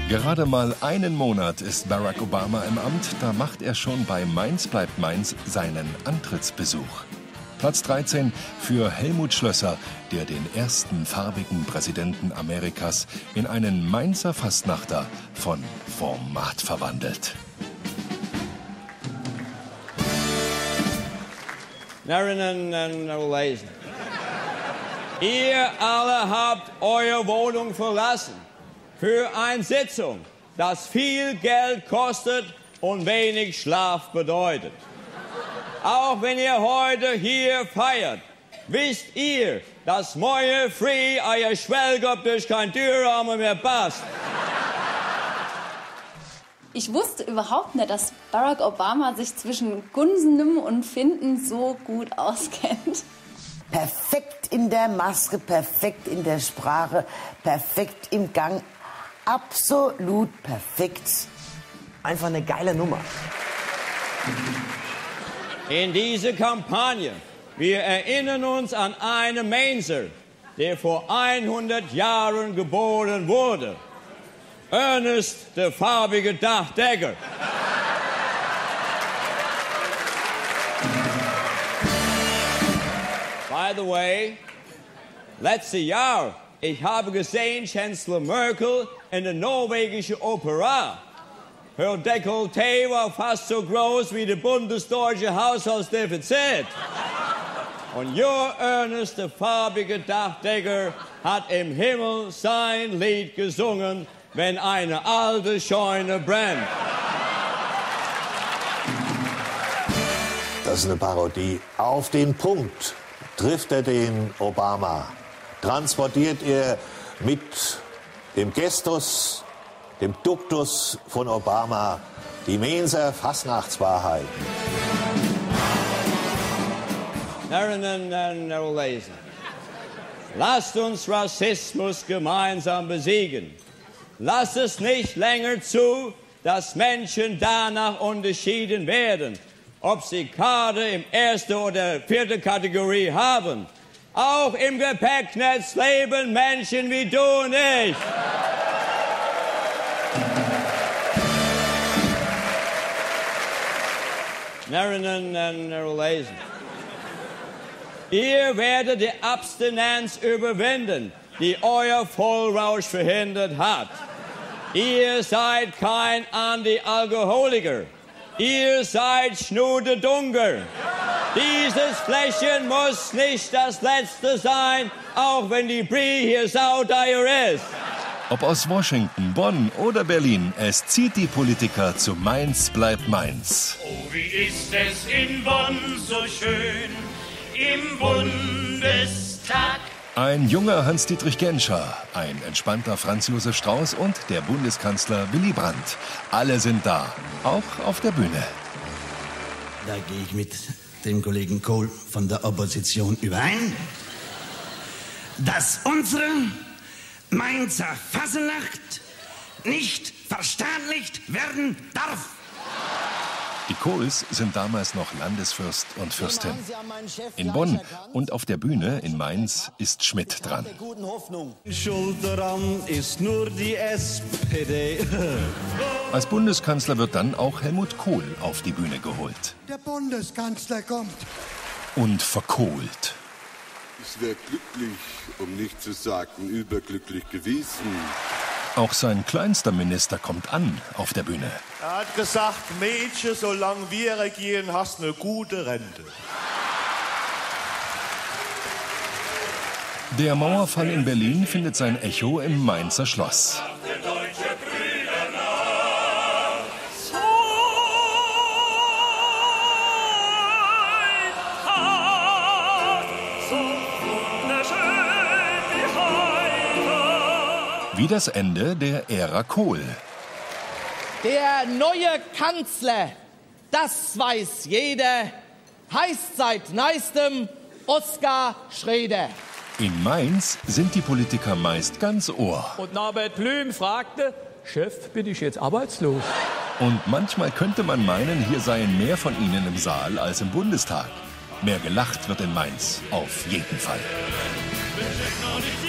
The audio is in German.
Gerade mal einen Monat ist Barack Obama im Amt, da macht er schon bei Mainz bleibt Mainz seinen Antrittsbesuch. Platz 13 für Helmut Schlösser, der den ersten farbigen Präsidenten Amerikas in einen Mainzer Fastnachter von Format verwandelt. Herren und Ladies, ihr alle habt eure Wohnung verlassen für eine Sitzung, das viel Geld kostet und wenig Schlaf bedeutet. Auch wenn ihr heute hier feiert, wisst ihr, dass morgen früh euer Schwellkopf durch kein Türrahmen mehr passt. Ich wusste überhaupt nicht, dass Barack Obama sich zwischen Gunsenem und Finden so gut auskennt. Perfekt in der Maske, perfekt in der Sprache, perfekt im Gang. Absolut perfekt. Einfach eine geile Nummer. In dieser Kampagne, wir erinnern uns an einen Mainzer, der vor 100 Jahren geboren wurde. Ernest, der farbige Dachdecker. By the way, letztes Jahr, ich habe gesehen, Chancellor Merkel in der norwegischen Opera. Her Dekolleté war fast so groß wie der bundesdeutsche Haushaltsdefizit. Und Your Ernest, der farbige Dachdecker, hat im Himmel sein Lied gesungen, wenn eine alte Scheune brennt. Das ist eine Parodie. Auf den Punkt trifft er den Obama. Transportiert er mit dem Gestus, dem Duktus von Obama, die Mainzer Fastnachtswahrheit. Herren und Ladies, lasst uns Rassismus gemeinsam besiegen. Lasst es nicht länger zu, dass Menschen danach unterschieden werden, ob sie Karte im 1. oder 4. Kategorie haben. Auch im Gepäcknetz leben Menschen wie du und ich. Herren und Ladies, ihr werdet die Abstinenz überwinden, die euer Vollrausch verhindert hat. Ihr seid kein Anti-Alkoholiker. Ihr seid Schnuderdunker. Dieses Fläschchen muss nicht das letzte sein, auch wenn die Brie hier sauteuer ist. Ob aus Washington, Bonn oder Berlin, es zieht die Politiker zu Mainz bleibt Mainz. Oh, wie ist es in Bonn so schön, im Bundestag. Ein junger Hans-Dietrich Genscher, ein entspannter Franz Josef Strauß und der Bundeskanzler Willy Brandt. Alle sind da, auch auf der Bühne. Da gehe ich mit dem Kollegen Kohl von der Opposition überein, dass unsere Mainzer Fassenacht nicht verstaatlicht werden darf. Die Kohls sind damals noch Landesfürst und Fürstin. In Bonn und auf der Bühne in Mainz ist Schmidt dran. Schuld daran ist nur die SPD. Als Bundeskanzler wird dann auch Helmut Kohl auf die Bühne geholt. Der Bundeskanzler kommt. Und verkohlt. Ich wäre glücklich, um nicht zu sagen überglücklich gewesen. Auch sein kleinster Minister kommt an auf der Bühne. Er hat gesagt, Mädchen, solange wir regieren, hast du eine gute Rente. Der Mauerfall in Berlin findet sein Echo im Mainzer Schloss. Wie das Ende der Ära Kohl. Der neue Kanzler, das weiß jeder, heißt seit neuestem Oskar Schroeder. In Mainz sind die Politiker meist ganz Ohr. Und Norbert Blüm fragte, Chef, bin ich jetzt arbeitslos? Und manchmal könnte man meinen, hier seien mehr von ihnen im Saal als im Bundestag. Mehr gelacht wird in Mainz, auf jeden Fall.